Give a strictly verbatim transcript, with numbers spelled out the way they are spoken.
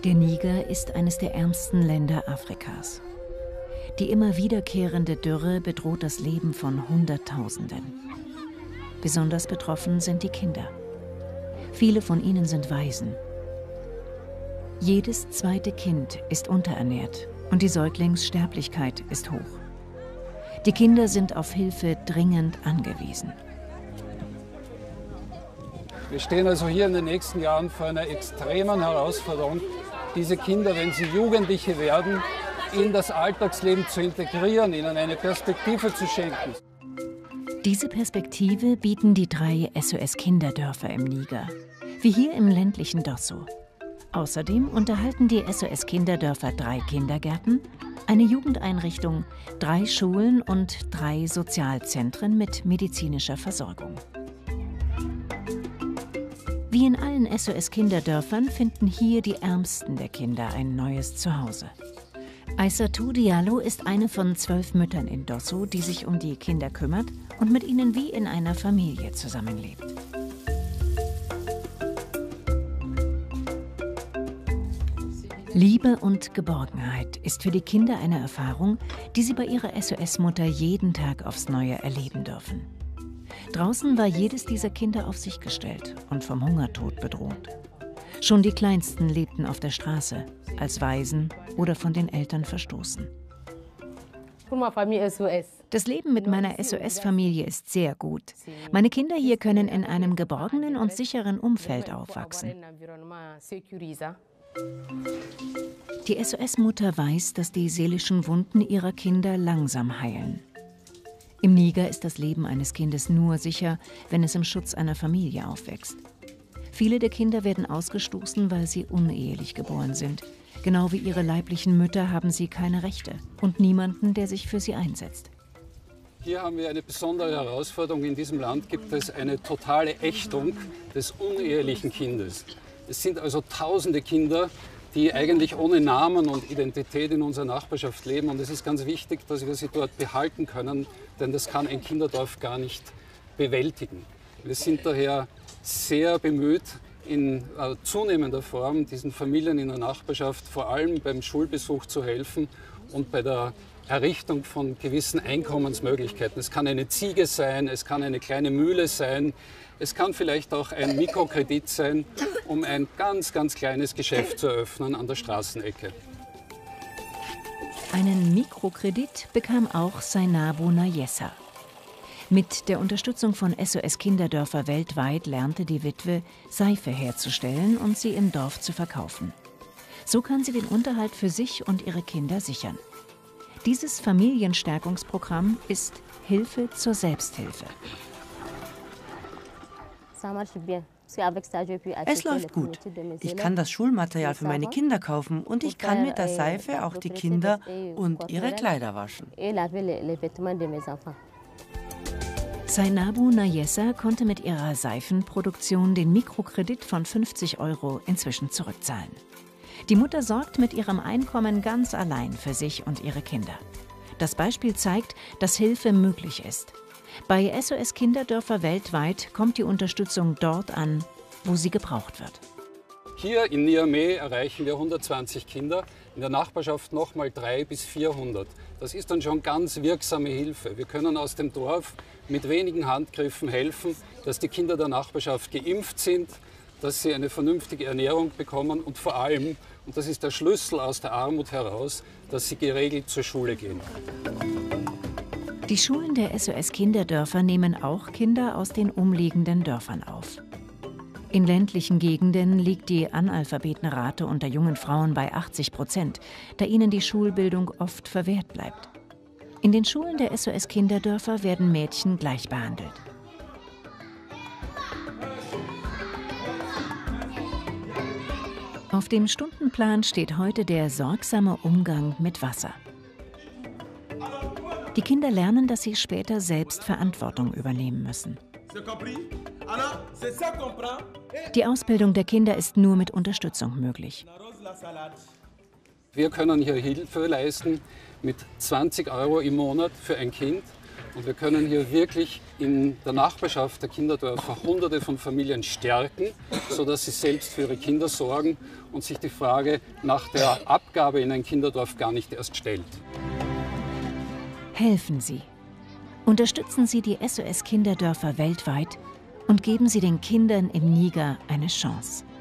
Der Niger ist eines der ärmsten Länder Afrikas. Die immer wiederkehrende Dürre bedroht das Leben von Hunderttausenden. Besonders betroffen sind die Kinder. Viele von ihnen sind Waisen. Jedes zweite Kind ist unterernährt und die Säuglingssterblichkeit ist hoch. Die Kinder sind auf Hilfe dringend angewiesen. Wir stehen also hier in den nächsten Jahren vor einer extremen Herausforderung, diese Kinder, wenn sie Jugendliche werden, in das Alltagsleben zu integrieren, ihnen eine Perspektive zu schenken. Diese Perspektive bieten die drei S O S-Kinderdörfer im Niger, wie hier im ländlichen Dosso. Außerdem unterhalten die S O S-Kinderdörfer drei Kindergärten, eine Jugendeinrichtung, drei Schulen und drei Sozialzentren mit medizinischer Versorgung. Wie in allen S O S-Kinderdörfern finden hier die Ärmsten der Kinder ein neues Zuhause. Aissatou Diallo ist eine von zwölf Müttern in Dosso, die sich um die Kinder kümmert und mit ihnen wie in einer Familie zusammenlebt. Liebe und Geborgenheit ist für die Kinder eine Erfahrung, die sie bei ihrer S O S-Mutter jeden Tag aufs Neue erleben dürfen. Draußen war jedes dieser Kinder auf sich gestellt und vom Hungertod bedroht. Schon die Kleinsten lebten auf der Straße, als Waisen oder von den Eltern verstoßen. Das Leben mit meiner S O S-Familie ist sehr gut. Meine Kinder hier können in einem geborgenen und sicheren Umfeld aufwachsen. Die S O S-Mutter weiß, dass die seelischen Wunden ihrer Kinder langsam heilen. Im Niger ist das Leben eines Kindes nur sicher, wenn es im Schutz einer Familie aufwächst. Viele der Kinder werden ausgestoßen, weil sie unehelich geboren sind. Genau wie ihre leiblichen Mütter haben sie keine Rechte und niemanden, der sich für sie einsetzt. Hier haben wir eine besondere Herausforderung. In diesem Land gibt es eine totale Ächtung des unehelichen Kindes. Es sind also tausende Kinder, die eigentlich ohne Namen und Identität in unserer Nachbarschaft leben. Und es ist ganz wichtig, dass wir sie dort behalten können, denn das kann ein Kinderdorf gar nicht bewältigen. Wir sind daher sehr bemüht, in äh, zunehmender Form diesen Familien in der Nachbarschaft vor allem beim Schulbesuch zu helfen und bei der Errichtung von gewissen Einkommensmöglichkeiten. Es kann eine Ziege sein, es kann eine kleine Mühle sein, es kann vielleicht auch ein Mikrokredit sein, um ein ganz, ganz kleines Geschäft zu eröffnen an der Straßenecke. Einen Mikrokredit bekam auch Sainabou Nayessa. Mit der Unterstützung von S O S-Kinderdörfer weltweit lernte die Witwe, Seife herzustellen und sie im Dorf zu verkaufen. So kann sie den Unterhalt für sich und ihre Kinder sichern. Dieses Familienstärkungsprogramm ist Hilfe zur Selbsthilfe. Es läuft gut. Ich kann das Schulmaterial für meine Kinder kaufen und ich kann mit der Seife auch die Kinder und ihre Kleider waschen. Sainabou Nayessa konnte mit ihrer Seifenproduktion den Mikrokredit von fünfzig Euro inzwischen zurückzahlen. Die Mutter sorgt mit ihrem Einkommen ganz allein für sich und ihre Kinder. Das Beispiel zeigt, dass Hilfe möglich ist. Bei S O S-Kinderdörfer weltweit kommt die Unterstützung dort an, wo sie gebraucht wird. Hier in Niamey erreichen wir hundertzwanzig Kinder, in der Nachbarschaft nochmal dreihundert bis vierhundert. Das ist dann schon ganz wirksame Hilfe. Wir können aus dem Dorf mit wenigen Handgriffen helfen, dass die Kinder der Nachbarschaft geimpft sind, dass sie eine vernünftige Ernährung bekommen und vor allem, und das ist der Schlüssel aus der Armut heraus, dass sie geregelt zur Schule gehen. Die Schulen der S O S-Kinderdörfer nehmen auch Kinder aus den umliegenden Dörfern auf. In ländlichen Gegenden liegt die Analphabetenrate unter jungen Frauen bei achtzig Prozent, da ihnen die Schulbildung oft verwehrt bleibt. In den Schulen der S O S-Kinderdörfer werden Mädchen gleich behandelt. Auf dem Stundenplan steht heute der sorgsame Umgang mit Wasser. Die Kinder lernen, dass sie später selbst Verantwortung übernehmen müssen. Die Ausbildung der Kinder ist nur mit Unterstützung möglich. Wir können hier Hilfe leisten mit zwanzig Euro im Monat für ein Kind. Und wir können hier wirklich in der Nachbarschaft der Kinderdörfer Hunderte von Familien stärken, sodass sie selbst für ihre Kinder sorgen und sich die Frage nach der Abgabe in ein Kinderdorf gar nicht erst stellt. Helfen Sie. Unterstützen Sie die S O S Kinderdörfer weltweit und geben Sie den Kindern im Niger eine Chance.